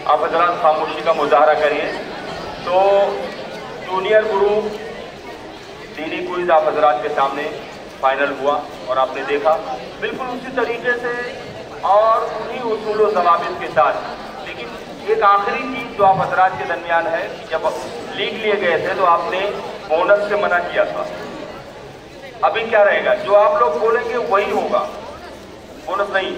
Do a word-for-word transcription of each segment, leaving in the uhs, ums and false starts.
आप हजरात खामोशी का मुजाहरा करिए। तो जूनियर ग्रुप दीनी क्विज आप हजरात के सामने फाइनल हुआ और आपने देखा बिल्कुल उसी तरीके से और उन्हीं उसूल व ज़वाबित के साथ। लेकिन एक आखिरी चीज़ जो आप हजरात के दरमियान है, जब लीक लिए गए थे तो आपने बोनस से मना किया था। अभी क्या रहेगा, जो आप लोग बोलेंगे वही होगा, बोनस नहीं।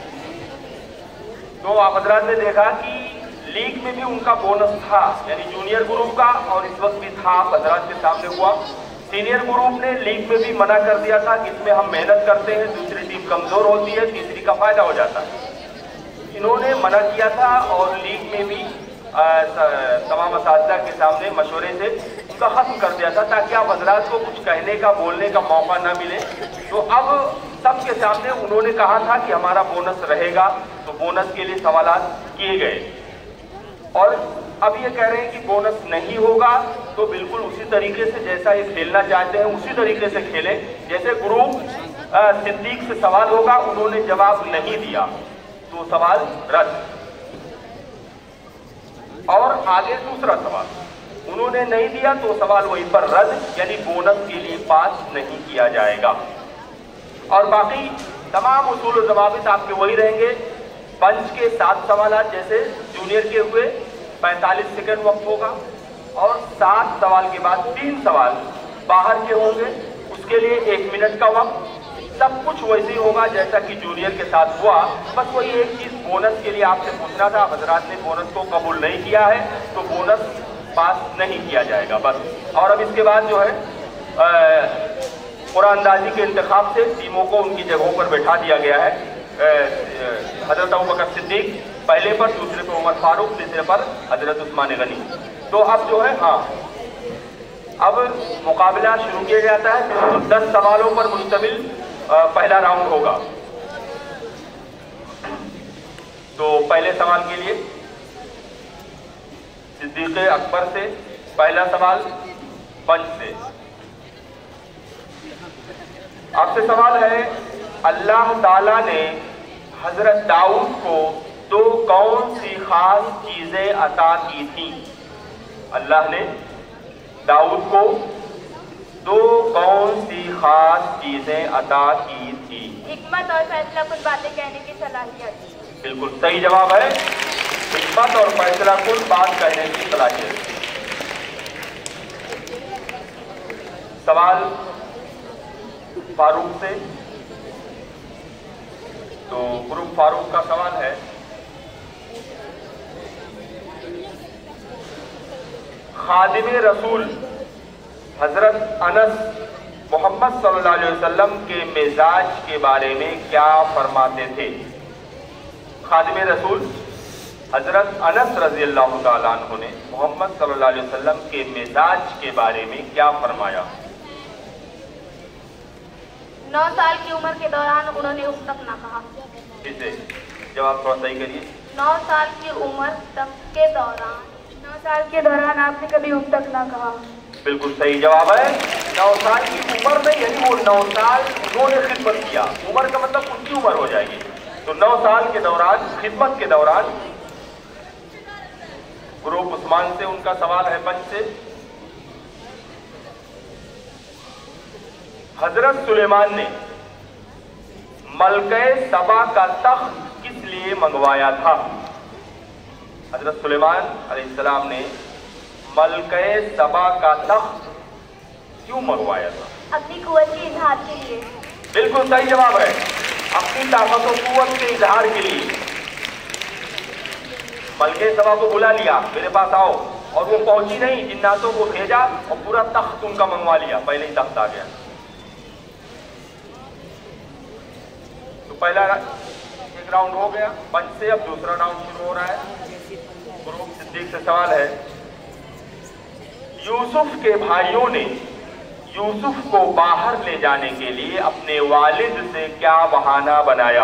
तो आप हजरात ने देखा कि लीग में भी उनका बोनस था, यानी जूनियर ग्रुप का, और इस वक्त भी था, आप हजरात के सामने हुआ। सीनियर ग्रुप ने लीग में भी मना कर दिया था कि इसमें हम मेहनत करते हैं, दूसरी टीम कमजोर होती है, तीसरी का फायदा हो जाता है। इन्होंने मना किया था और लीग में भी आ, तमाम असातिज़ा के सामने मशवरे से उनका खत्म कर दिया था, ताकि आप हजरात को कुछ कहने का, बोलने का मौका ना मिले। तो अब सबके सामने उन्होंने कहा था कि हमारा बोनस रहेगा, तो बोनस के लिए सवालात किए गए। और अब ये कह रहे हैं कि बोनस नहीं होगा, तो बिल्कुल उसी तरीके से जैसा ये खेलना चाहते हैं उसी तरीके से खेलें। जैसे ग्रुप सिद्दीक से सवाल होगा, उन्होंने जवाब नहीं दिया तो सवाल रद्द। और आगे दूसरा सवाल उन्होंने नहीं दिया तो सवाल वहीं पर रद्द, यानी बोनस के लिए पास नहीं किया जाएगा। और बाकी तमाम उसूल व ज़वाबित आपके वही रहेंगे। पंच के सात सवाल जैसे जूनियर के हुए, पैंतालीस सेकंड वक्त होगा, और सात सवाल के बाद तीन सवाल बाहर के होंगे, उसके लिए एक मिनट का वक्त। सब कुछ वैसे ही होगा जैसा कि जूनियर के साथ हुआ। बस वही एक चीज़ बोनस के लिए आपसे पूछना था, हजरात ने बोनस को कबूल नहीं किया है, तो बोनस पास नहीं किया जाएगा बस। और अब इसके बाद जो है कुरानंदाजी के इंतखाब से टीमों को उनकी जगहों पर बैठा दिया गया है। हजरत अबू बकर सिद्दीक पहले पर, दूसरे पर उमर फारूक, तीसरे पर हजरत उस्मान गनी। तो अब जो है हाँ अब मुकाबला शुरू किया जाता है। बिल्कुल दस सवालों पर मुश्तमिल पहला राउंड होगा। तो पहले सवाल के लिए सिद्दीक अकबर से पहला सवाल पंच से। आपसे सवाल है, अल्लाह ताला ने हजरत दाऊद को दो कौन सी खास चीजें अता की थी? अल्लाह ने दाऊद को दो कौन सी खास चीजें अता की थी? हिकमत और फैसला कुछ बातें कहने की सलाहियत। बिल्कुल सही जवाब है, हिकमत और फैसला कुछ बात कहने की सलाहियत। सवाल फारूक से। तो ग्रुप फारूक का सवाल है, खादिम रसूल हजरत अनस मोहम्मद सल्लल्लाहु अलैहि वसल्लम के मिजाज के बारे में क्या फरमाते थे? खादिम रसूल हजरत अनस रज़ी अल्लाह तआला अन्हु ने मोहम्मद सल्लल्लाहु अलैहि वसल्लम के मिजाज के बारे में क्या फरमाया? नौ साल की उम्र के दौरान उन्होंने उस तक ना कहा। इसे जवाब थोड़ा सही करिए। नौ साल की उम्र तक के दौरान नौ साल के दौरान आपने कभी उस तक ना कहा। बिल्कुल सही जवाब है। नौ साल की उम्र में, यानी वो नौ साल उन्होंने खिदमत किया। उम्र का मतलब उनकी उम्र हो जाएगी। तो नौ साल के दौरान, खिदमत के दौरान। ग्रुप उस्मान से उनका सवाल है पंच से। हजरत सुलेमान ने मलके सबा का तख्त किस लिए मंगवाया था? हजरत सुलेमान अलैहिस्सलाम ने मलके सबा का तख्त क्यों मंगवाया था? अपनी कुव्वत के इजहार के लिए। बिल्कुल सही जवाब है, अपनी ताकत और कुव्वत के इजहार के लिए। मलके सबा को बुला लिया, मेरे पास आओ, और वो पहुंची नहीं, जिन्नातों को भेजा और पूरा तख्त उनका मंगवा लिया, पहले ही तख्त आ गया। तो पहला एक राउंड हो गया पंच से, अब दूसरा राउंड शुरू हो रहा है। ग्रुप सिद्दीक से सवाल है, यूसुफ के भाइयों ने यूसुफ को बाहर ले जाने के लिए अपने वालिद से क्या बहाना बनाया?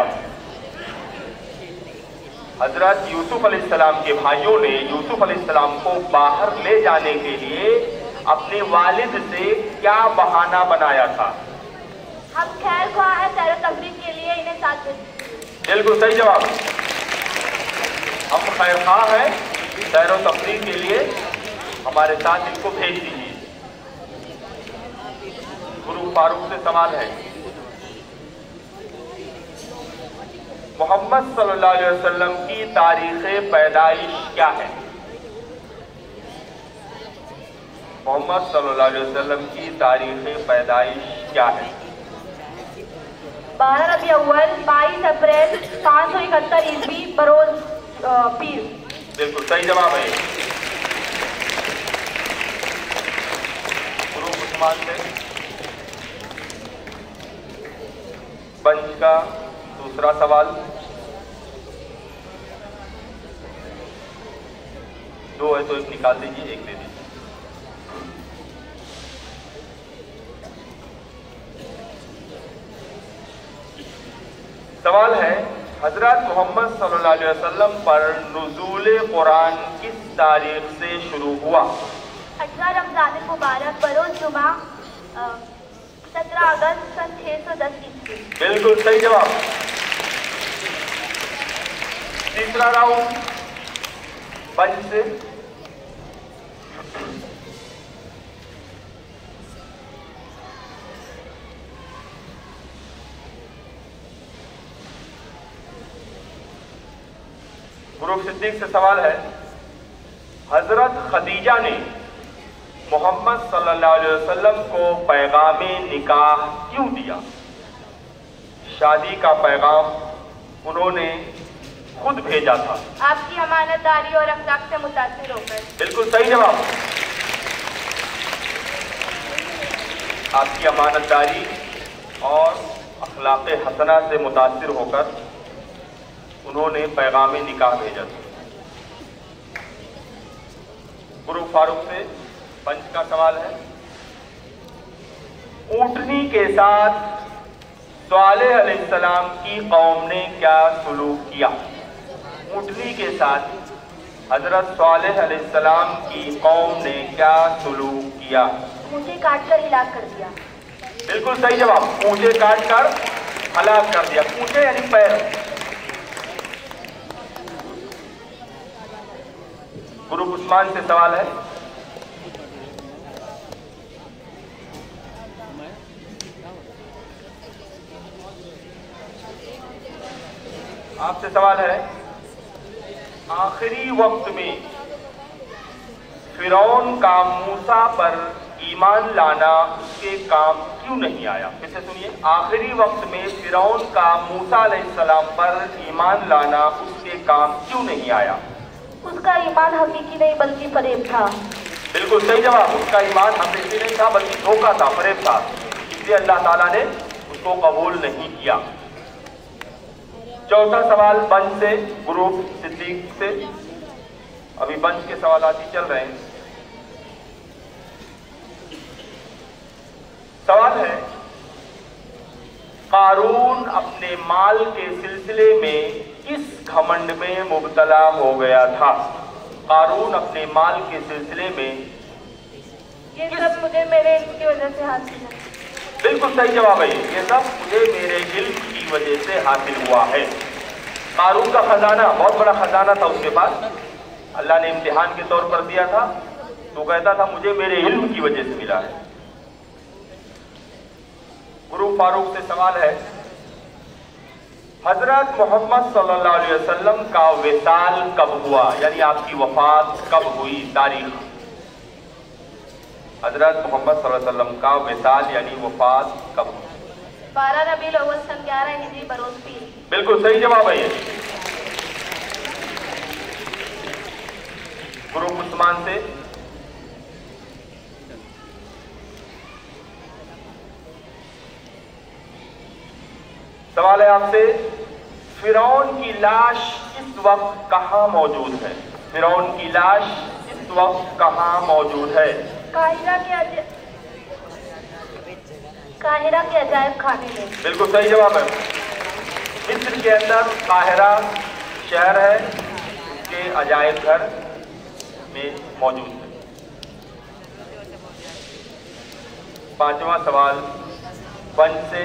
हजरत यूसुफ अलैहिस्सलाम के भाइयों ने यूसुफ अलैहिस्सलाम को बाहर ले जाने के लिए अपने वालिद से क्या बहाना बनाया था? हम खैर ख्वाह हैं, सैर तफरीह के लिए इन्हें साथ भेजें। बिल्कुल सही जवाब, हम खैर खा है, सैर व तफरीह के लिए हमारे साथ इनको भेज दीजिए। गुरु फारूक से सवाल है, मोहम्मद सल्लल्लाहु अलैहि वसल्लम की तारीख़ पैदाइश क्या है? मोहम्मद सल्लल्लाहु अलैहि वसल्लम की तारीख़ पैदाइश क्या है? बारह रबी अव्वल बाईस अप्रैल पाँच सौ इकहत्तर ईस्वी बरोज पीर। बिल्कुल सही जवाब है। गुरु उस्मान से पंच का दूसरा सवाल, दो है तो एक निकाल दीजिए, एक दे दीजिए। सवाल है, हजरत मोहम्मद सल्लल्लाहु अलैहि वसल्लम पर नुज़ूल कुरान किस तारीख से शुरू हुआ? अठारह रमजान मुबारक बरोज जुमा सत्रह अगस्त सन छह सौ दस ईस्वी। बिल्कुल सही जवाब। तीसरा राउंड पंच से गुरु सिद्दीक से सवाल है, हजरत खदीजा ने मोहम्मद सल्लल्लाहु अलैहि वसल्लम को पैगाम निकाह क्यों दिया? शादी का पैगाम उन्होंने खुद भेजा था। आपकी अमानतदारी और अखलाक से मुतासिर होकर। बिल्कुल सही जवाब। आपकी अमानतदारी और अखलाक हसना से मुतासिर होकर उन्होंने पैगाम निकाह भेजा था। गुरु फारूक से पंच का सवाल है, ऊंटनी के साथ सालेह अलैहिस्सलाम की कौम ने क्या सुलूक किया? ऊंटनी के साथ हजरत सालेह अलैहिस्सलाम की कौम ने क्या सुलूक किया? मुझे काट कर हिलाक कर दिया। बिल्कुल सही जवाब। पूंछे काट कर हलाक कर दिया। पूंछे यानी पैर। गुरु उस्मान से सवाल है, आपसे सवाल है, आखिरी वक्त में फिरौन का मूसा पर ईमान लाना उसके काम क्यों नहीं आया? फिर से सुनिए, आखिरी वक्त में फिरौन का मूसा अलैहिस्सलाम पर ईमान लाना उसके काम क्यों नहीं आया? उसका ईमान हकीकी नहीं बल्कि फरेब था। बिल्कुल सही जवाब। उसका ईमान हकीकी नहीं था बल्कि धोखा था, फरेब था, इसलिए अल्लाह ताला ने उसको कबूल नहीं किया। चौथा सवाल पंच से, गुरु सिद्दीक से। अभी पंच के सवाल ही चल रहे हैं। सवाल है, कारून अपने माल के सिलसिले में किस घमंड में मुब्तला हो गया था? कारून अपने माल के सिलसिले में ये सब मुझे मेरे इल्म की वजह से हासिल है। बिल्कुल सही जवाब है। ये सब मुझे मेरे इल्म की वजह से हासिल हुआ है। कारून का खजाना, बहुत बड़ा खजाना था उसके पास, अल्लाह ने इम्तिहान के तौर पर दिया था, तो कहता था मुझे मेरे इल्म की वजह से मिला है। गुरु फारूक से सवाल है, हजरत मोहम्मद सल्लल्लाहु अलैहि वसल्लम का विसाल कब हुआ, यानी आपकी वफात कब हुई? तारीख। हजरत मोहम्मद सल्लल्लाहु अलैहि वसल्लम का विसाल यानी वफात कब हुई? बारह रबीउल अव्वल सन ग्यारह हिजरी बरोज पीर। बिल्कुल सही जवाब है ये। गुरु उस्मान से सवाल है आपसे, फिरौन की लाश इस वक्त कहाँ मौजूद है? फिरौन की लाश इस वक्त कहाँ मौजूद है? काहिरा के अज... काहिरा के अजायब खाने में। बिल्कुल सही जवाब है। मिस्र के अंदर काहिरा शहर है, उसके अजायब घर में मौजूद है। पांचवा सवाल पंच से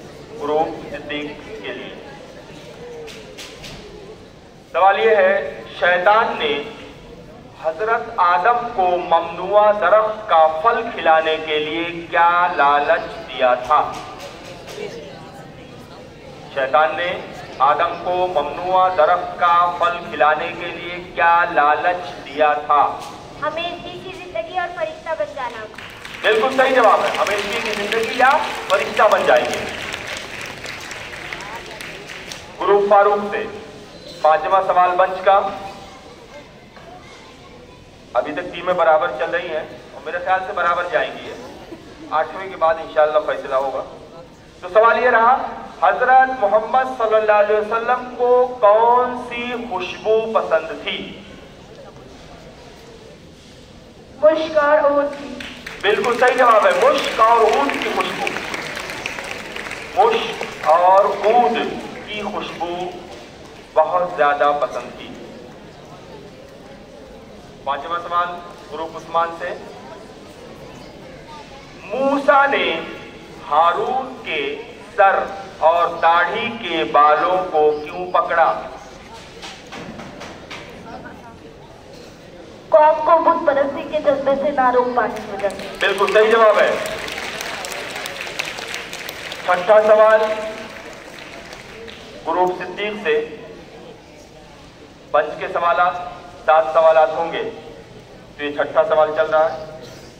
गुरु सिद्दीक के लिए। सवाल यह है, शैतान ने हजरत आदम को ममनुआ दरख्त का फल खिलाने के लिए क्या लालच दिया था? शैतान ने आदम को ममनुआ दरख्त का फल खिलाने के लिए क्या लालच दिया था? हमेशा की जिंदगी और फरिश्ता बन जाना। बिल्कुल सही जवाब है, हमेशा की जिंदगी या फरिश्ता बन जाएंगे। गुरु फारूक से पांचवा सवाल बंच का। अभी तक टीमें बराबर चल रही हैं और मेरे ख्याल से बराबर जाएंगी। आठवीं के बाद इंशाअल्लाह फैसला होगा। तो सवाल ये रहा, हजरत मोहम्मद सल्लल्लाहु अलैहि वसल्लम को कौन सी खुशबू पसंद थी? मुश्क और ऊद की। बिल्कुल सही जवाब है, मुश्क और ऊद की खुशबू। मुश्क और ऊद की खुशबू बहुत ज्यादा पसंद थी। पांचवा सवाल ग्रुप उस्मान से, मूसा ने हारून के सर और दाढ़ी के बालों को क्यों पकड़ा? कौम को बुत परस्ती के जज्बे से ना रोक पाने की वजह से। बिल्कुल सही जवाब है। छठा सवाल ग्रुप सिद्दीक से, पंच के सवालात सात सवालात होंगे, तो ये छठा सवाल चल रहा है।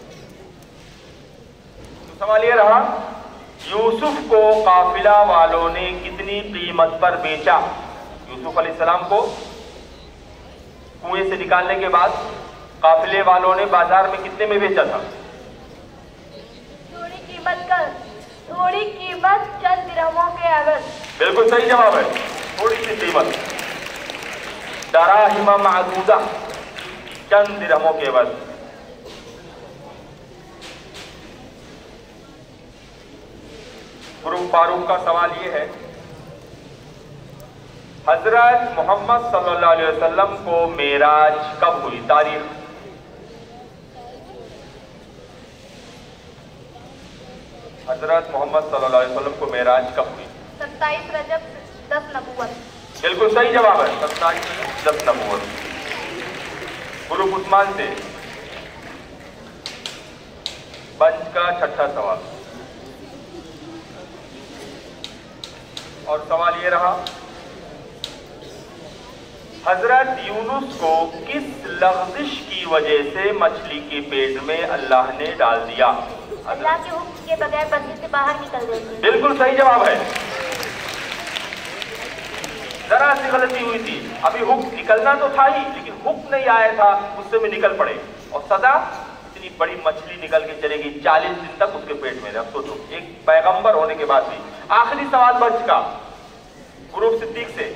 तो सवाल ये रहा, यूसुफ को काफिला वालों ने कितनी कीमत पर बेचा? यूसुफ अलैहिस्सलाम को कुएं से निकालने के बाद काफिले वालों ने बाजार में कितने में बेचा था? थोड़ी कीमत कर, थोड़ी कीमत चंद दिरहमों के अवध। बिल्कुल सही जवाब है, थोड़ी सी कीमत, दराहिमा मादूदा, चंद दिरहमों के अवध। गुरु फारूक का सवाल ये है, हजरत मोहम्मद सल्लल्लाहु अलैहि वसल्लम को मेराज कब हुई? तारीख? हजरत मोहम्मद सल्लल्लाहु अलैहि वसल्लम को मेराज कब हुई? सत्ताईस रजब दस नबूवत। बिल्कुल सही जवाब है, सत्ताईस दस नबूवत। गुरु उस्मान से पंच का छठा सवाल, और सवाल ये रहा, हजरत यूनुस को किस लग़ज़िश की वजह से मछली के पेट में अल्लाह ने डाल दिया? अल्लाह के हुक्म के बगैर बंदी से बाहर निकल गए। बिल्कुल सही जवाब है। जरा सी गलती हुई थी, अभी हुक्म निकलना तो था ही, लेकिन हुक्म नहीं आया था, उससे में निकल पड़े, और सदा इतनी बड़ी मछली निकल के चलेगी, चालीस दिन तक उसके पेट में। अब सोचो, एक पैगंबर होने के बाद भी। आखिरी सवाल बच का ग्रुप सिद्दीक से,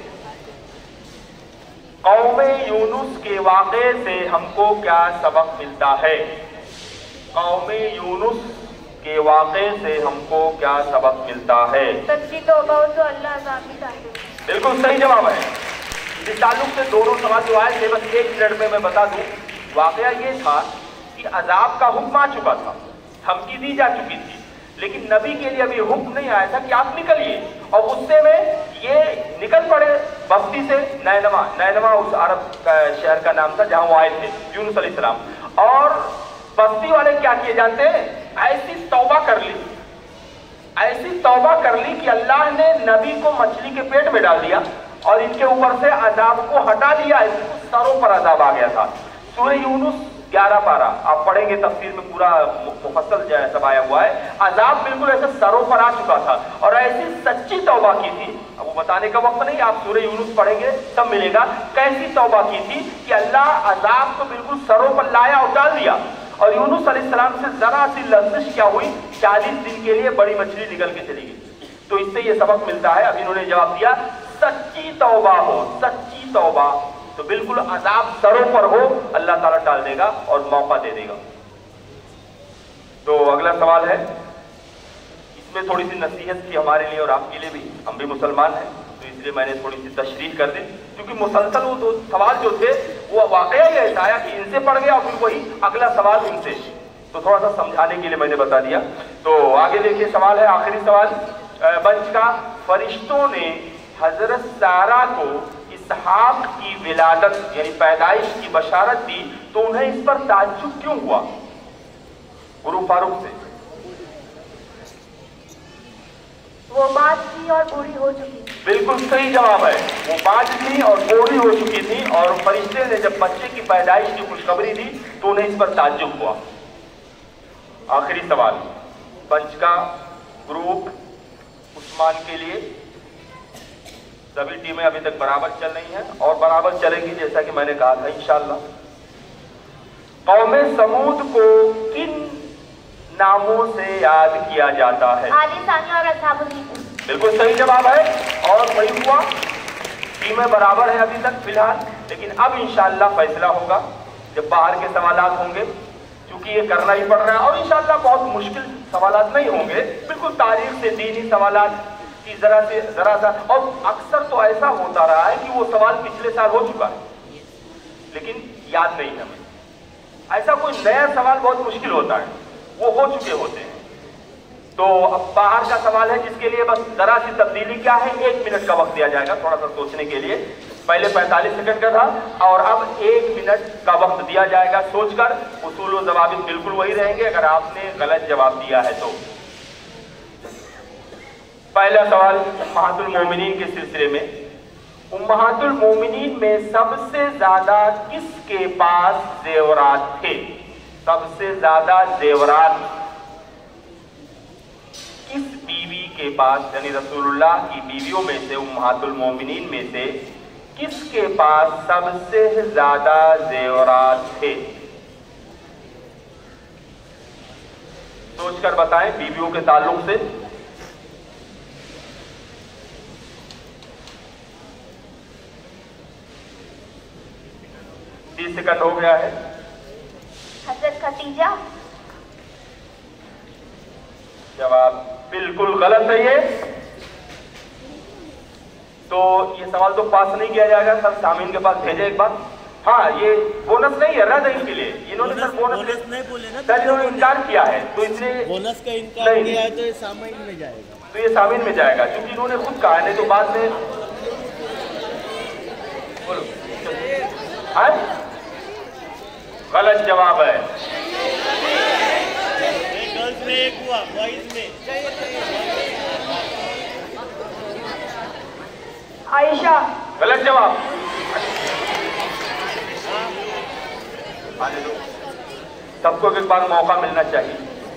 कौमे यूनुस के वाक़े से हमको क्या सबक मिलता है? कौमे यूनुस के वाक़े से हमको क्या सबक मिलता है? सच्ची तौबा हो तो अल्लाह अज़ाब भी डाले। बिल्कुल सही जवाब है। इस ताल्लुक से दोनों सवाल जो आए थे, बस एक मिनट में मैं बता दूं। वाक़या ये था कि अजाब का हुक्म आ चुका था, धमकी दी जा चुकी थी, लेकिन नबी के लिए अभी हुक्म नहीं आया था कि आप निकलिए, और गुस्से में ये निकल पड़े बस्ती से नैनवा। नैनवा उस अरब शहर का नाम था जहां वो आए थे, यूनुस अलैहिस्सलाम। और बस्ती वाले क्या किए जानते हैं? ऐसी तौबा कर ली, ऐसी तौबा कर ली कि अल्लाह ने नबी को मछली के पेट में डाल दिया और इनके ऊपर से अजाब को हटा दिया, सरों पर अजाब आ गया था। सूरह यूनुस ग्यारह पारा आप पढ़ेंगे, तफसीर में पूरा मुफस्सल सब आया हुआ है। अजाब बिल्कुल ऐसे सरों पर आ चुका था और ऐसी सच्ची तौबा की थी, अब वो बताने का वक्त नहीं, आप सूरह यूनुस पढ़ेंगे तब मिलेगा कैसी तौबा की थी कि अल्लाह अजाब को बिल्कुल सरों पर लाया और डाल दिया। और यूनुस अलैहिस्सलाम से जरा सी लग़ज़िश क्या हुई, चालीस दिन के लिए बड़ी मछली निकल के चली गई। तो इससे ये सबक मिलता है, अभी इन्होंने जवाब दिया सच्ची तौबा हो, सच्ची तौबा तो बिल्कुल अजाब सरों पर हो, अल्लाह ताला डाल देगा और मौका दे देगा। तो अगला सवाल है, इसमें थोड़ी सी नसीहत थी हमारे लिए और आपके लिए भी, हम भी मुसलमान हैं, तो इसलिए मैंने थोड़ी सी तशरीह कर दी, क्योंकि मुसलसल वो दो सवाल जो थे वो वाकया ही ऐसा आया कि इनसे पढ़ गया और फिर वही अगला सवाल इनसे, तो थोड़ा सा समझाने के लिए मैंने बता दिया। तो आगे देखिए, सवाल है आखिरी सवाल बंच का, फरिश्तों ने हजरत सारा को इस इसहाक की विलादत यानी पैदाइश की बशारत दी, तो उन्हें इस पर ताज्जुब क्यों हुआ गुरु फारूक से? वो बात थी और बूढ़ी हो चुकी थी। बिल्कुल सही जवाब है, वो बाज थी और बूढ़ी हो चुकी थी, और फरिश्ते ने जब बच्चे की पैदाइश की खुशखबरी दी तो उन्हें इस पर ताज्जुब हुआ। आखिरी सवाल, पंच का ग्रुप उस्मान के लिए। सभी टीमें अभी तक बराबर चल रही हैं और बराबर चलेंगी, जैसा कि मैंने कहा था इंशाअल्लाह। कौमे समूद को किन नामों से याद किया जाता है? आली, सानिया और असहाबुल हीथ। बिल्कुल सही जवाब है और सही हुआ। टीमें बराबर है अभी तक फिलहाल, लेकिन अब इंशाअल्लाह फैसला होगा जब बाहर के सवालात होंगे, क्योंकि ये करना ही पड़ रहा है। और इंशाअल्लाह बहुत मुश्किल सवालात नहीं होंगे, बिल्कुल तारीख से दीनी सवालात की जरा से जरा सा। और अक्सर तो ऐसा होता रहा है कि वो सवाल पिछले साल हो चुका है लेकिन याद नहीं है हमें। ऐसा कोई नया सवाल बहुत मुश्किल होता है, वो हो चुके होते हैं। तो अब बाहर का सवाल है जिसके लिए बस जरा सी तब्दीली क्या है, एक मिनट का वक्त दिया जाएगा थोड़ा सा सोचने के लिए। पहले पैंतालीस सेकंड का था और अब एक मिनट का वक्त दिया जाएगा सोचकर। उसूल व जवाब बिल्कुल वही रहेंगे अगर आपने गलत जवाब दिया है तो। पहला सवाल उम्महातुल मोमिनीन के सिलसिले में। उम्महातुल मोमिनीन में सबसे ज्यादा किसके पास जेवरात थे? सबसे ज्यादा जेवरात किस बीवी के पास, यानी रसूलुल्लाह की बीवियों में से, उम्महातुल मोमिनीन में से किसके पास सबसे ज्यादा जेवरात थे? सोचकर बताएं बीवियों के ताल्लुक से। तीस सेकंड हो गया है। हजरत खदीजा। जवाब बिल्कुल गलत है ये, तो ये सवाल तो पास नहीं किया जाएगा। सर सामीन के पास भेजे एक बार। हाँ, ये बोनस नहीं है, रद्द इनके लिए। इन्होंने सर बोनस, बोनस नहीं बोले ना, सर इन्होंने इनकार किया है तो इसलिए बोनस का इनकार किया है तो ये सामीन में जाएगा। तो ये सामीन में जाएगा क्योंकि इन्होंने खुद कहा है, नहीं तो बाद में बोलो। हाँ, गलत जवाब है। गर्ल्स में एक हुआ, बॉयज में आयशा। गलत जवाब। सबको एक बार मौका मिलना चाहिए।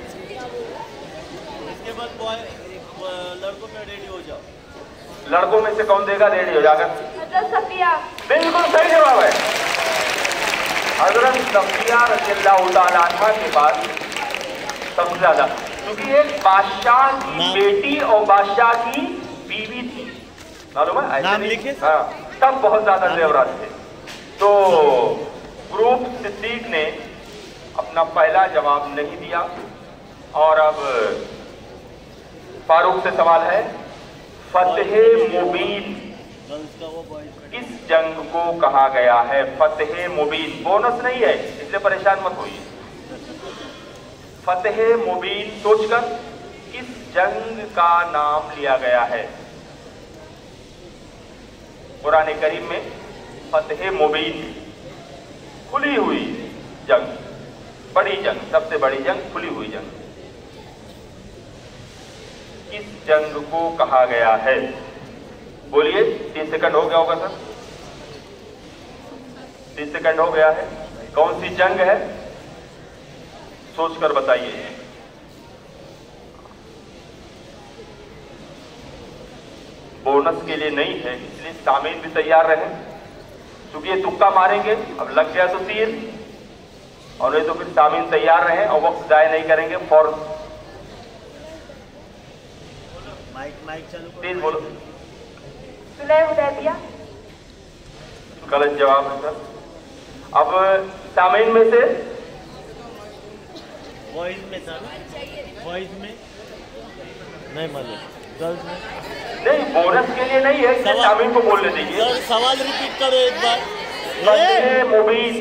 इसके बाद बॉय लड़कों में रेडी हो जाओ। लड़कों में से कौन देगा रेडी हो जाकर? हजरत सफिया। बिल्कुल सही जवाब है। हजरत सफिया रज़ियल्लाहु ताला अन्हा के बाद सबसे ज्यादा, क्योंकि एक बादशाह की बेटी और बादशाह की बीवी थी, मालूम है? नाम लिखे? हाँ, तब बहुत ज्यादा जेवरात थे। तो ग्रुप सिद्दीक ने अपना पहला जवाब नहीं दिया और अब फारूक से सवाल है। फतेह मुबीन किस जंग को कहा गया है? फतेह मुबीन बोनस नहीं है इसलिए परेशान मत होइए। फतेह मुबीन सोचकर किस जंग का नाम लिया गया है? कुरान करीम में फतेह मुबीन खुली हुई जंग, बड़ी जंग, सबसे बड़ी जंग, खुली हुई जंग, किस जंग को कहा गया है? बोलिए। तीस सेकंड हो गया होगा सर, तीस सेकंड हो गया है। कौन सी जंग है सोचकर बताइए। बोनस के लिए नहीं है इसलिए सामीन भी तैयार रहे, क्योंकि ये तुक्का मारेंगे। अब लग गया तो तीर, और नहीं तो फिर सामीन तैयार रहे और वक्त जाए नहीं करेंगे। फौर माइक माइक चालू प्लीज बोलो। सुलह हुदैबिया। गलत जवाब है सर। अब सामीन में से बॉयज में था, बॉयज में नहीं मालूम, गर्ल्स में नहीं, बोनस के लिए नहीं है इसलिए सामीन को बोलने दीजिए। सवाल रिपीट करो एक बार। फतेह मुबीन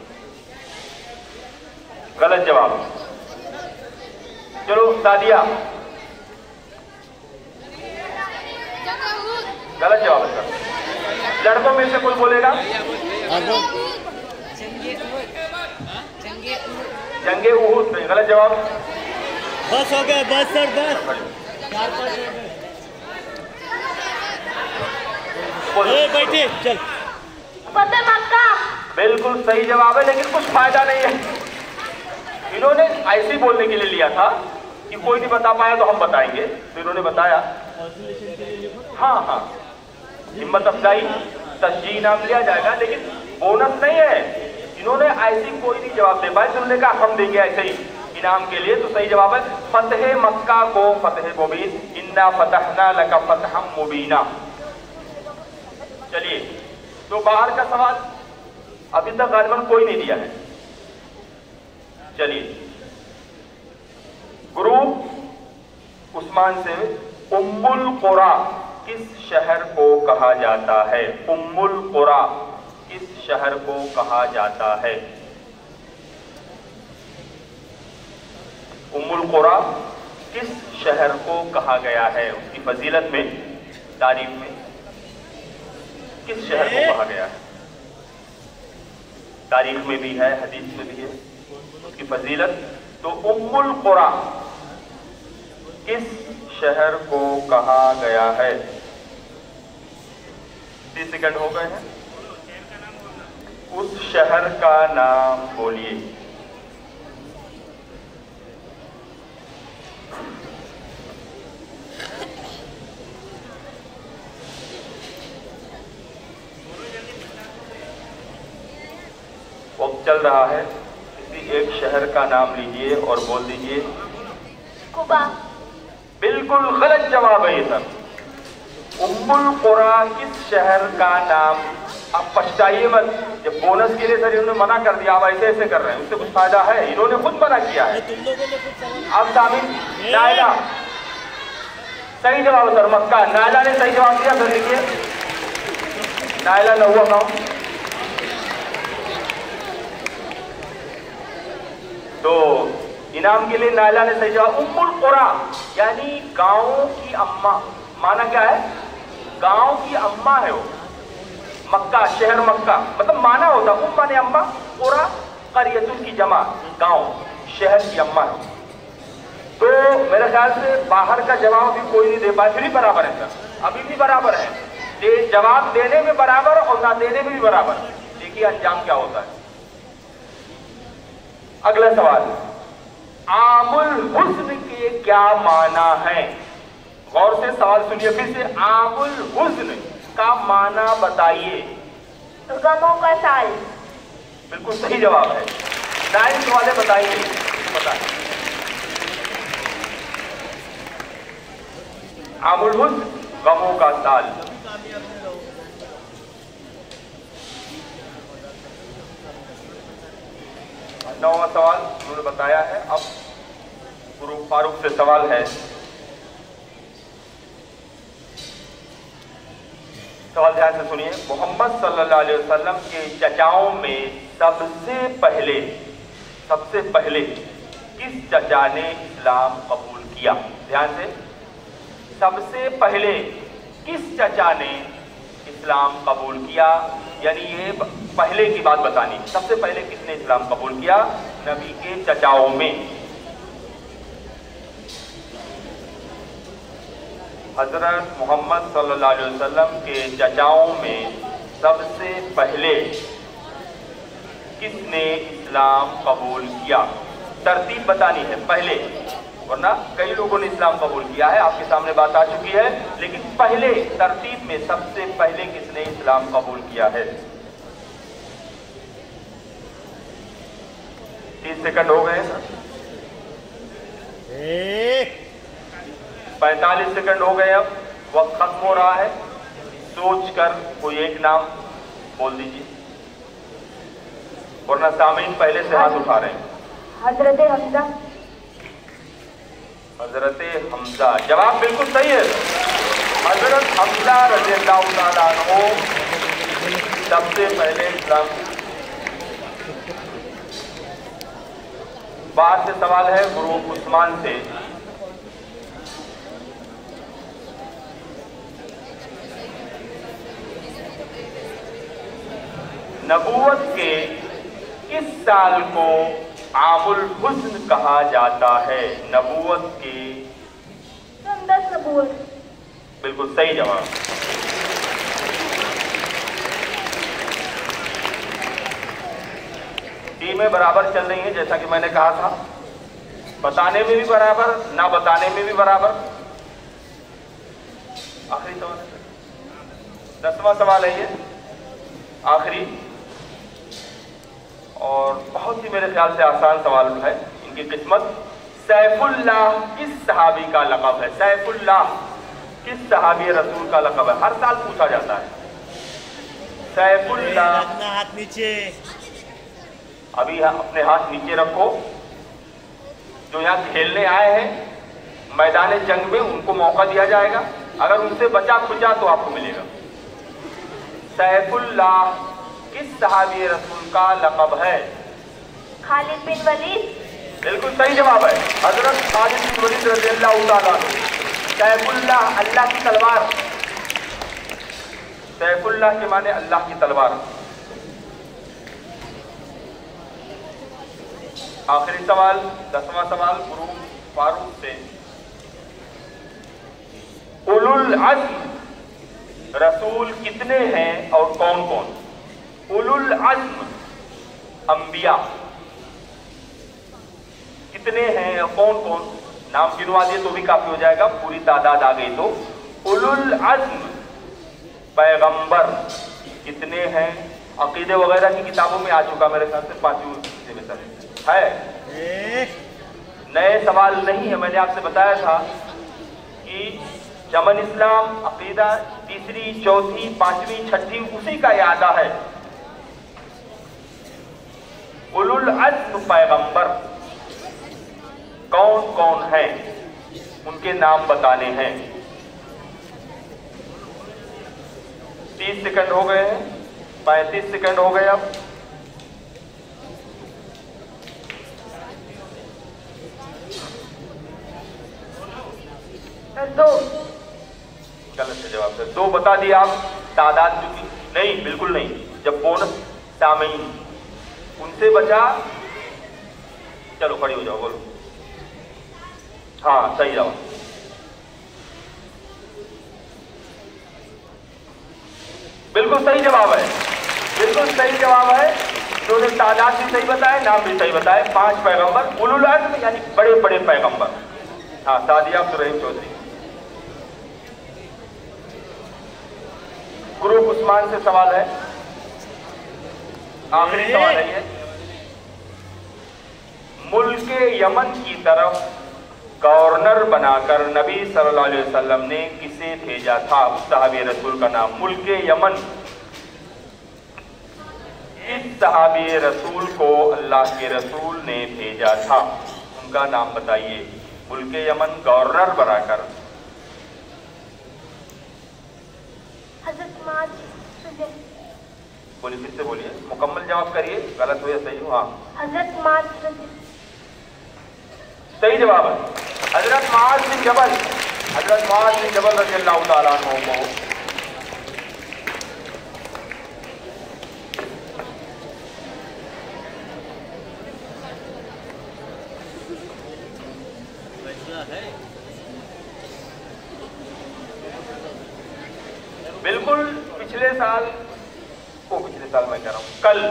गलत जवाब। चलो सादिया, गलत जवाब है सर। लड़कों में से कोई बोलेगा? जंगे उहूद में गलत जवाब। बस हो गया, बस सर बस। चार पाँच हो गए। बैठे चल। फतेह मक्का। बिल्कुल सही जवाब है, लेकिन कुछ फायदा नहीं है। इन्होंने ऐसे बोलने के लिए लिया था कि कोई नहीं बता पाया तो हम बताएंगे, तो इन्होंने बताया। हाँ हाँ, हिम्मत अफजाई तस्जीह नाम लिया जाएगा, लेकिन बोनस नहीं है। इन्होंने ऐसी कोई नहीं जवाब दे पाए, तो उन्होंने कहा हम देंगे ऐसे ही इनाम के लिए। तो सही जवाब है फतेह मक्का को फतेह मुबीन, इन्ना फतहना लका फतहम मुबीना। चलिए, तो बाहर का सवाल अभी तक गालिबन कोई नहीं दिया है। चलिए, ग्रुप उस्मान से उम्मुल कुरा किस शहर को कहा जाता है? उम्मुल कुरा किस शहर को कहा जाता है? उम्मुल कुरा किस शहर को कहा गया है? उसकी फजीलत में, तारीफ में किस शहर को कहा गया है? तारीख में भी है, हदीस में भी है उसकी फजीलत। तो उम्मुल कुरा किस शहर को कहा गया है? तीस सेकंड हो गए हैं। उस शहर का नाम बोलिए। वक्त चल रहा है, किसी एक शहर का नाम लीजिए और बोल दीजिए। कुबा। बिल्कुल गलत जवाब है ये सर। उम्मुल कुरा किस शहर का नाम? अब पछताइए मत, जब बोनस के लिए सर इन्होंने मना कर दिया, आप ऐसे ऐसे कर रहे हैं, उससे कुछ फायदा है? इन्होंने खुद मना किया है। अब सामिन नायला सही जवाब सर, मक्का। नायला ने सही जवाब दिया, सर लिखिए नायला नहुआ गाँव। तो इनाम के लिए नायला ने सही जवाब। उम्मुल कुरा यानी गांव की अम्मा, माना क्या है? गांव की अम्मा है वो। मक्का शहर, मक्का मतलब माना होता उम माने अम्मा, कुरा करियतुन की जमा, गांव शहर की अम्मा है। तो मेरे ख्याल से बाहर का जवाब भी कोई नहीं दे पाया, फिर भी बराबर है सर, अभी भी बराबर है। दे जवाब देने में बराबर और ना देने में भी बराबर। देखिए अंजाम क्या होता है। अगला सवाल, आमुल हुस्न के क्या माना है? गौर से सवाल सुनिए फिर से। आमुल हुस्न का माना बताइए। गमों का साल। बिल्कुल सही जवाब है। नाइन्थ वाले बताइए, बताइए। आमुल हुस्न गमों का साल। नौवां सवाल उन्होंने बताया है। अब गुरु फारूक से सवाल है। सवाल ध्यान से सुनिए। मोहम्मद सल्लल्लाहु अलैहि वसल्लम के चचाओं में सबसे पहले सबसे पहले किस चचा ने इस्लाम कबूल किया? ध्यान से, सबसे पहले किस चचा ने इस्लाम कबूल किया? यानी ये पहले की बात बतानी। सबसे पहले किसने इस्लाम कबूल किया? नबी के चचाओं में। हजरत मोहम्मद सल्लल्लाहु अलैहि वसल्लम के चचाओं में सबसे पहले किसने इस्लाम कबूल किया? तरतीब बतानी है पहले, वरना कई लोगों ने इस्लाम कबूल किया है, आपके सामने बात आ चुकी है। लेकिन पहले तरतीब में सबसे पहले किसने इस्लाम कबूल किया है? तीस सेकंड हो गए सर। पैंतालीस सेकंड हो गए। अब वक्त खत्म हो रहा है। सोच कर कोई एक नाम बोल दीजिए, वरना सामीन पहले से हाथ उठा रहे हैं। हजरत हमजा। हजरत हमजा जवाब बिल्कुल सही है। हजरत हमजा रज़ियल्लाहु ताला अन्हु सबसे पहले इस्लाम। बाद से सवाल है गुरु उस्मान से। नबूवत के किस साल को आमुल हुस्न कहा जाता है? नबूवत के सन दस नबूवत। बिल्कुल सही जवाब। टीमें बराबर चल रही हैं, जैसा कि मैंने कहा था, बताने में भी बराबर, ना बताने में भी बराबर। आखिरी सवाल, दसवां सवाल है ये, आखिरी, और बहुत ही मेरे ख्याल से आसान सवाल है इनकी किस्मत। सैफुल्लाह किस सहाबी का लक़ब है? सैफुल्लाह किस सहाबी रसूल का लक़ब है? हर साल पूछा जाता है। सैफुल्लाह, हाथ नीचे, अभी अपने हाथ नीचे रखो। जो यहाँ खेलने आए हैं मैदान जंग में, उनको मौका दिया जाएगा, अगर उनसे बचा खुचा तो आपको मिलेगा। सैफुल्लाह किस सहाबी रसूल का लक़ब है? खालिद बिन वलीद। बिल्कुल सही जवाब है, हजरत खालिद बिन वलीद रज़ियल्लाहु ताला अन्हु। सैफुल्लाह अल्लाह की तलवार, सैफुल्लाह के माने अल्लाह की तलवार। आखिरी सवाल, दसवां सवाल गुरु फारूक से। उलुल अज़्म रसूल कितने हैं और कौन कौन? उलुल अज़्म अंबिया कितने हैं और कौन कौन? नाम गिनवा दिए तो भी काफी हो जाएगा, पूरी तादाद आ गई तो। उलुल अज़्म पैगंबर कितने हैं? अकीदे वगैरह की किताबों में आ चुका मेरे ख्याल से, पांचवी में सर है। नए सवाल नहीं है, मैंने आपसे बताया था कि चमन इस्लाम अकीदा तीसरी, चौथी, पांचवी, छठी उसी का यादा है। उलुल अज़्म पैगंबर कौन कौन है, उनके नाम बताने हैं। तीस सेकंड हो गए हैं, पैंतीस सेकंड हो गए। अब दो। गलत है जवाब सर, दो बता दिया आप। तादाद चुकी नहीं, बिल्कुल नहीं। जब बोनस सामीन उनसे बचा, चलो खड़ी हो जाओ, बोलो। हाँ सही जवाब। बिल्कुल सही जवाब है, बिल्कुल सही जवाब है। उन्होंने तादाद भी सही बताए, नाम भी सही बताए। पांच पैगंबर, उलुल अज़्म यानी बड़े बड़े पैगंबर। हाँ सादिया अब्दुर्रहीम चौधरी। ग्रुप उस्मान से सवाल है, आखिरी सवाल है ये। मुल्क यमन की तरफ गवर्नर बनाकर नबी सल्लल्लाहु अलैहि वसल्लम ने किसे भेजा था? उस सहाबी रसूल का नाम। मुल्क यमन, इस सहाबी रसूल को अल्लाह के रसूल ने भेजा था, उनका नाम बताइए। मुल्क यमन गवर्नर बनाकर। बोलिए, फिर से बोलिए, मुकम्मल जवाब करिए, गलत हो या सही हो। हाँ हजरत माज, सही जवाब है, हजरत माज बिन जबल। हजरत माज बिन जबल रज़ियल्लाहु ताला अन्हु को बिल्कुल पिछले साल को, पिछले साल मैं कह रहा हूं, कल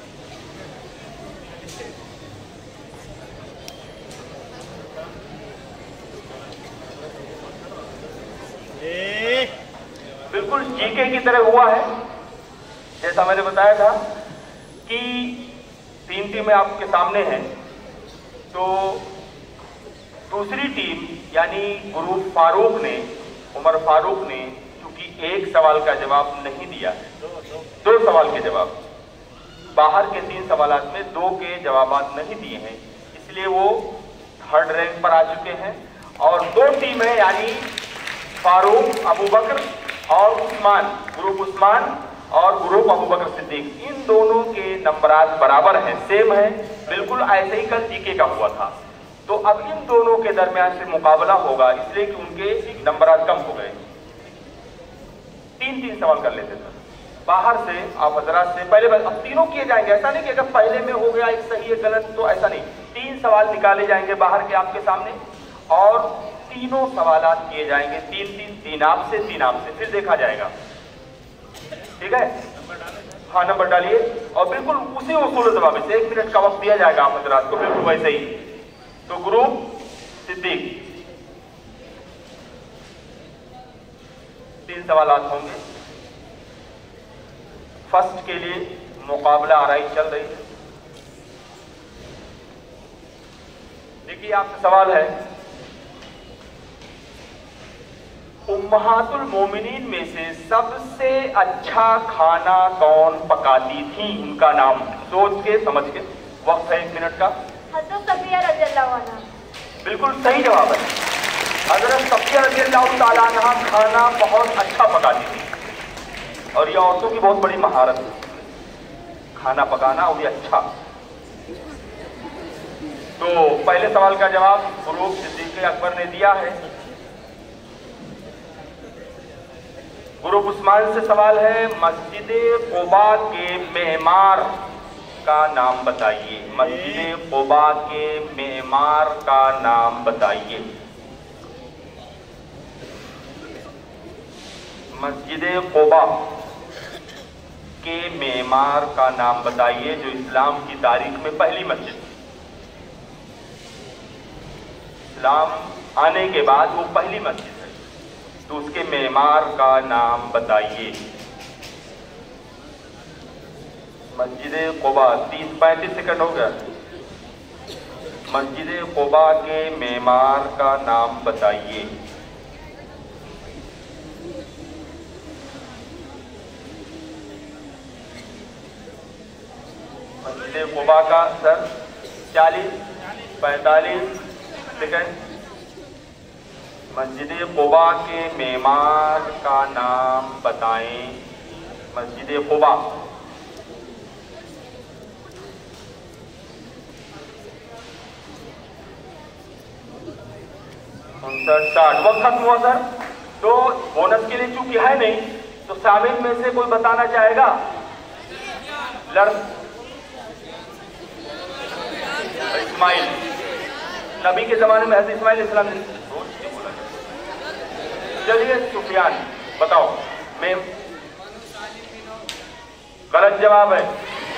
बिल्कुल जीके की तरह हुआ है। जैसा मैंने बताया था कि तीन टीमें आपके सामने हैं, तो दूसरी टीम यानी गुरु फारूक ने, उमर फारूक ने चूंकि एक सवाल का जवाब नहीं दिया है, दो सवाल के जवाब, बाहर के तीन सवालात में दो के जवाब नहीं दिए हैं, इसलिए वो थर्ड रैंक पर आ चुके हैं। और दो टीमें यानी फारूक, अबू बकर और उस्मान, ग्रुप उस्मान और ग्रुप अबू बकर सिद्दीक, इन दोनों के नंबरात बराबर हैं, सेम है, बिल्कुल ऐसे ही कल जीके का हुआ था। तो अब इन दोनों के दरमियान से मुकाबला होगा, इसलिए कि उनके नंबरात कम हो गए। तीन तीन सवाल कर लेते थे। बाहर से आप हजरात से पहले अब तीनों किए जाएंगे। ऐसा नहीं कि अगर पहले में हो गया एक सही एक गलत, तो ऐसा नहीं। तीन सवाल निकाले जाएंगे बाहर के आपके सामने और तीनों सवालात किए जाएंगे, तीन तीन तीन आपसे तीन आपसे, फिर देखा जाएगा। ठीक है, हाँ नंबर डालिए और बिल्कुल उसी उसूल जवाब से एक मिनट का वक्त दिया जाएगा आप हजरात को, बिल्कुल वैसे ही। तो ग्रुप सिद्दीक, तीन सवालात होंगे। फर्स्ट के लिए मुकाबला आराई चल रही है। देखिए आपसे सवाल है, उम्महातुल मोमिनीन में से सबसे अच्छा खाना कौन पकाती थी, उनका नाम सोच के समझ के। वक्त है एक मिनट का। हज़रत सफिया रज़ियल्लाहु अन्हा। बिल्कुल सही जवाब है। हज़रत सफिया रज़ियल्लाहु ताला अन्हा खाना बहुत अच्छा पकाती थी और ये औरतों की बहुत बड़ी महारत है, खाना पकाना और ये अच्छा। तो पहले सवाल का जवाब फरूख सिद्दीक अकबर ने दिया है। ग्रुप उस्मान से सवाल है, मस्जिद क़ुबा के मेमार का नाम बताइए। मस्जिद क़ुबा के मेमार का नाम बताइए। मस्जिद क़ुबा के मेमार का नाम बताइए, जो इस्लाम की तारीख में पहली मस्जिद, इस्लाम आने के बाद वो पहली मस्जिद है, तो उसके मेमार का नाम बताइए। मस्जिद क़ुबा, तीस पैंतीस सेकंड हो गया। मस्जिद क़ुबा के मेमार का नाम बताइए। मस्जिद क़ुबा का सर चालीस पैंतालीस सेकंड। मस्जिद क़ुबा के मेमार का नाम बताएं। मस्जिद क़ुबा, उनसठ साठ। वक्त खत्म हुआ सर। तो बोनस के लिए चूंकि है नहीं, तो शामिल में से कोई बताना चाहेगा? लड़ इस्माइल, नबी के जमाने में हज़रत इस्माइल इस्लाम ने। चलिए सुफियान बताओ। मैं गलत जवाब है,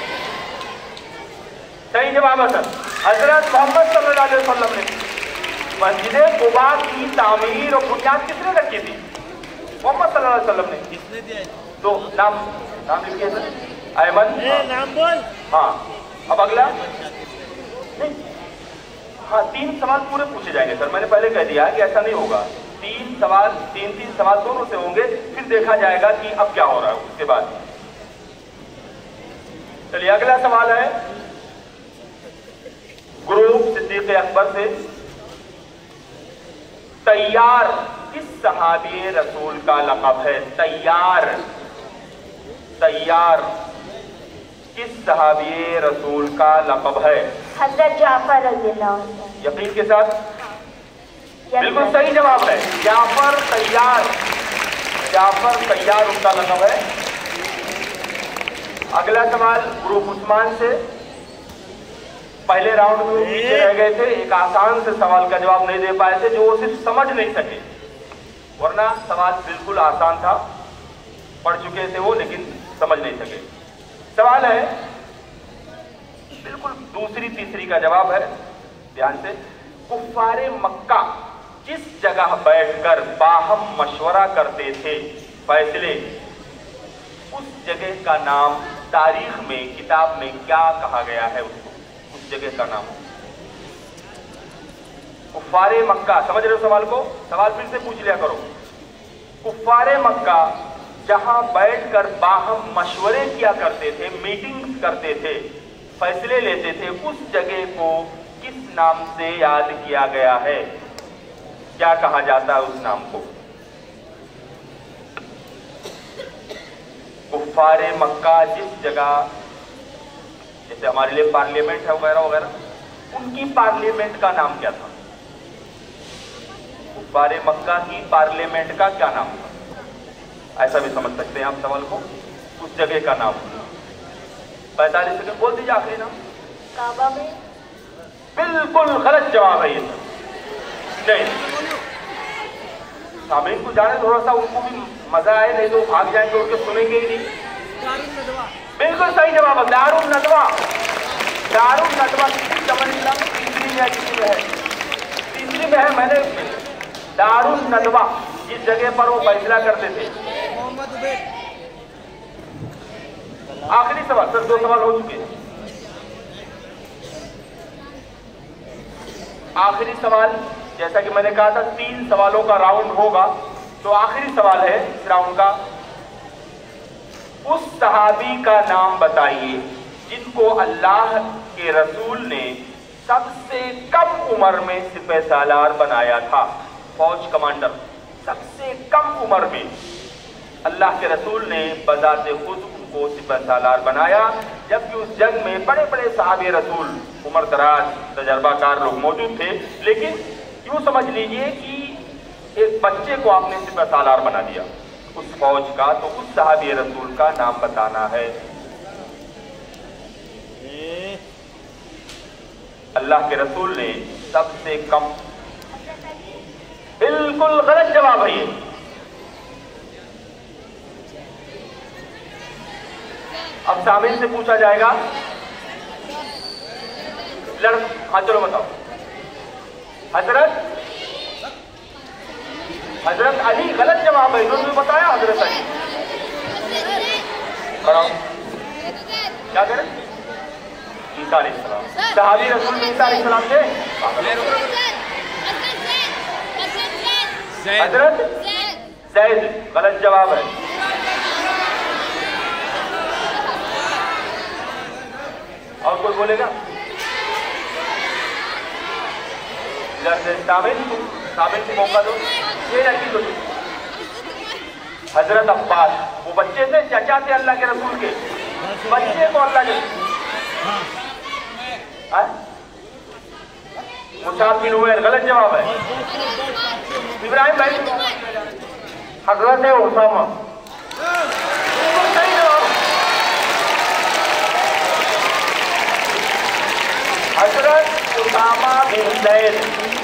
सही जवाब है सर। हजरत मोहम्मद सल्लल्लाहु अलैहि वसल्लम ने मस्जिद क़ुबा की तामीर और बुनियाद किसने रखी थी? मोहम्मद सल्लल्लाहु अलैहि वसल्लम ने। किसने दिया? तो नाम नाम लिखिए सर। अयमन। ए, नाम बोल। हाँ, अब अगला नहीं, हाँ तीन सवाल पूरे पूछे जाएंगे सर। मैंने पहले कह दिया कि ऐसा नहीं होगा, तीन सवाल तीन तीन सवाल दोनों से होंगे, फिर देखा जाएगा कि अब क्या हो रहा है उसके बाद। चलिए अगला सवाल है ग्रुप सिद्दीक अकबर से, तैयार किस सहाबी रसूल का लक़ब है? तैयार, तैयार किस सहाबी रसूल का लक़ब है? हज़रत जाफर रज़ियल्लाहु अन्हु। यकीन के साथ बिल्कुल सही जवाब है, जाफर तैयार। जाफर तैयार उनका लक़ब है। अगला सवाल ग्रुप उस्मान से, पहले राउंड में वो पीछे रह गए थे, एक आसान से सवाल का जवाब नहीं दे पाए थे, जो वो सिर्फ समझ नहीं सके, वरना सवाल बिल्कुल आसान था, पढ़ चुके थे वो लेकिन समझ नहीं सके। सवाल है बिल्कुल दूसरी तीसरी का जवाब है, ध्यान से। कुफ्फारे मक्का जिस जगह बैठकर बाहम मशवरा करते थे फैसले, उस जगह का नाम तारीख में किताब में क्या कहा गया है? उसको उस जगह का नाम कुफ्फारे मक्का। समझ रहे हो सवाल को? सवाल फिर से पूछ लिया करो। कुफ्फारे मक्का जहां बैठकर बाहम मशवरे किया करते थे, मीटिंग्स करते थे, फैसले लेते थे, उस जगह को किस नाम से याद किया गया है? क्या कहा जाता है उस नाम को? कुफ्फारे मक्का जिस जगह, जैसे हमारे लिए पार्लियामेंट है वगैरह वगैरह, उनकी पार्लियामेंट का नाम क्या था? कुफ्फारे मक्का की पार्लियामेंट का क्या नाम था? ऐसा भी समझ सकते हैं आप सवाल को। उस जगह का नाम। पैंतालीस सेकंड बोल दीजिए आखिरी नाम। काबा में। बिल्कुल गलत जवाब है ये सब। नहीं, सामने को जाने थोड़ा सा, उनको भी मजा आए, नहीं तो भाग जाएंगे, उनके सुनेंगे ही नहीं। बिल्कुल सही जवाब है, दारुल नदवा। दारुल नदवा किसी जमन इस्लाम में तीसरी में है, किसी में है, तीसरी में है। मैंने दारुल नदवा जिस जगह पर वो फैसला करते थे। आखिरी सवाल सर, दो सवाल हो चुके हैं। आखिरी सवाल, जैसा कि मैंने कहा था तीन सवालों का राउंड होगा, तो आखिरी सवाल है इस राउंड का। उस सहाबी का नाम बताइए जिनको अल्लाह के रसूल ने सबसे कम उम्र में सिपह सालार बनाया था, फौज कमांडर। सबसे कम उम्र में अल्लाह के रसूल ने बजाते खुद उनको सिपह सालार बनाया, जबकि उस जंग में बड़े बड़े साहबे रसूल, उम्र दराज तजर्बाकार लोग मौजूद थे। लेकिन यूं समझ लीजिए कि एक बच्चे को आपने सिपह सालार बना दिया उस फौज का, तो उस साहबे रसूल का नाम बताना है। अल्लाह के रसूल ने सबसे कम। बिल्कुल गलत जवाब है ये। अब सामिल से पूछा जाएगा, लड़ हाँ चलो बताओ। हजरत हजरत अली गलत जवाब है, इन्होंने बताया हजरत अली। कराओ क्या करें? ईसा अलैहिस्सलाम, सहाबी रसूल में ईसा अलैहिस्सलाम थे। हजरत ज़ैद गलत जवाब है। और कोई बोलेगा? शामिल शामिल को मौका दो। ये लड़की तो हजरत अब्बास, वो बच्चे थे, चचा थे अल्लाह के रसूल के, बच्चे को अल्लाह के। मुसाब बिन उमैर गलत जवाब है। इब्राहिम भाई, हजरत उसामा सही जवाब। हजरत उसामा बिन ज़ैद,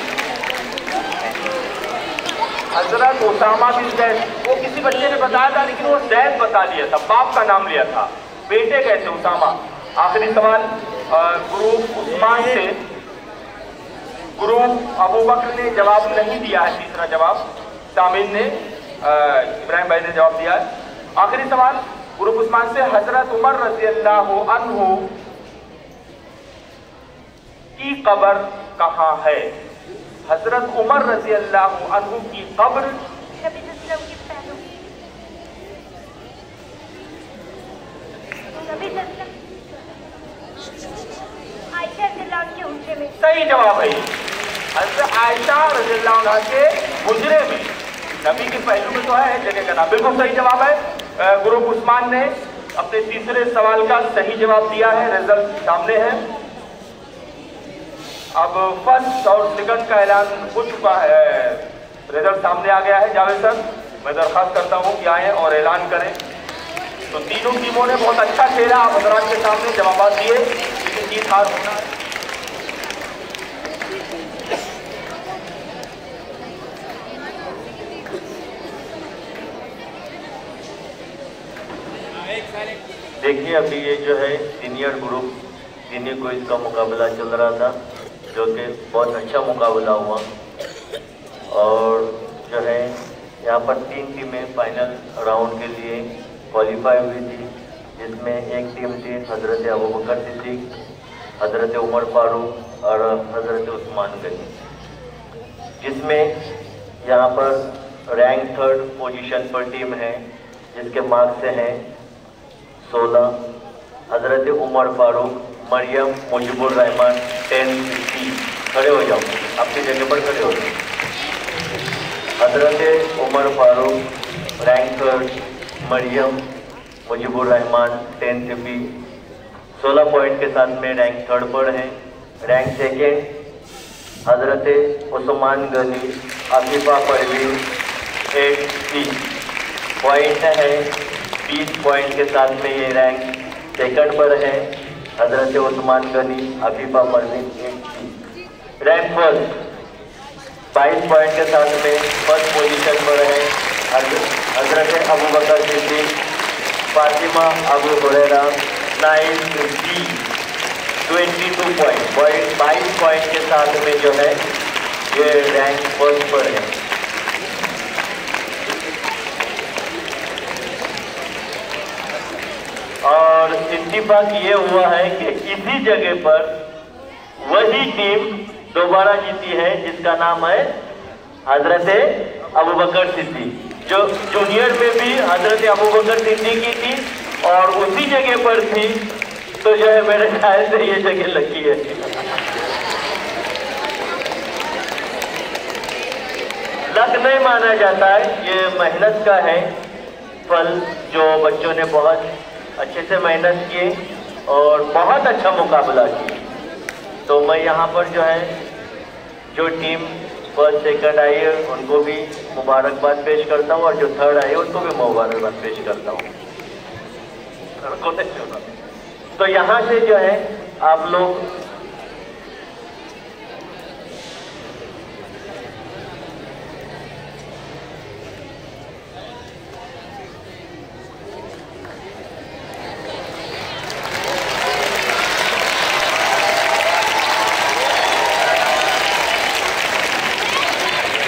हजरत उसामा बिन ज़ैद, वो किसी बच्चे ने बताया था लेकिन वो ज़ैद बता दिया था, बाप का नाम लिया था, बेटे कैसे उसामा। आखिरी सवाल ग्रुप उस्मान से, ग्रुप अबू बकर ने जवाब नहीं दिया है, तीसरा जवाब शामिल ने, इब्राहिम भाई ने जवाब दिया है। आखिरी सवाल ग्रुप उस्मान से, हजरत उमर रज़ी अल्लाह अन्हु की कब्र कहाँ है? हजरत उमर रज़ी अल्लाह अन्हु की कब्र सही जवाब है। हजरत आयशा रज़ियल्लाहु अन्हा के हुजरे में, नबी के पहलू में तो है जगह का नाम। बिल्कुल सही जवाब है। ग्रुप उस्मान ने अपने तीसरे सवाल का सही जवाब दिया है, रिजल्ट सामने है। अब फर्स्ट और सेकंड का ऐलान हो चुका है, रिजल्ट सामने आ गया है। जावेद सर, मैं दरख्वास्त करता हूँ कि आए और ऐलान करें। तो तीनों टीमों ने बहुत अच्छा खेला, आप हजरात के सामने जवाब दिए, लेकिन जीत हार होना है। देखिए, अभी ये जो है सीनियर ग्रुप सीनियर को इसका मुकाबला चल रहा था, जो कि बहुत अच्छा मुकाबला हुआ। और जो है यहाँ पर तीन टीमें फाइनल राउंड के लिए क्वालिफाई हुई थी, जिसमें एक टीम थी हज़रत अबू बकर सिद्दीक, हज़रत उमर फारूक और हज़रत उस्मान गनी, जिसमें यहाँ पर रैंक थर्ड पोजीशन पर टीम है जिसके मार्क्स हैं सोलह, हज़रत उमर फारूक, मरियम मुजीबुर रहमान टेन फिफ्टी। खड़े हो जाओ, अपनी जगह पर खड़े हो जाओ। हज़रत Umar Farooq rank third, Mariyam Mujibur Rahman ten fifty सोलह पॉइंट के साथ में रैंक थर्ड पर हैं। रैंक सेकेंड हज़रत Usman Ghani, Asifa Parveen eight C, point है बीस पॉइंट के साथ में ये रैंक सेकंड पर है। हजरत उस्मान गनी अफीफा परवीन रैंक फर्स्ट बाईस पॉइंट के साथ में फर्स्ट पोजीशन पर है। हजरत Abu Bakr Siddiq Fatima Abu Hurairah ninth B twenty two point बाईस पॉइंट के साथ में जो है ये रैंक फर्स्ट पर है। और इत्तेफाक ये हुआ है कि इसी जगह पर वही टीम दोबारा जीती है जिसका नाम है हजरत अबू बकर सिद्दीक, जो जूनियर में भी हजरत अबू बकर सिद्दीक की थी और उसी जगह पर थी। तो जो है मेरे ख्याल से ये जगह लकी है। लक नहीं माना जाता है, ये मेहनत का है फल, जो बच्चों ने बहुत अच्छे से मेहनत की और बहुत अच्छा मुकाबला किया। तो मैं यहाँ पर जो है जो टीम फर्स्ट सेकंड आई है उनको भी मुबारकबाद पेश करता हूँ और जो थर्ड आई है उनको भी मुबारकबाद पेश करता हूँ। तो यहाँ से जो है आप लोग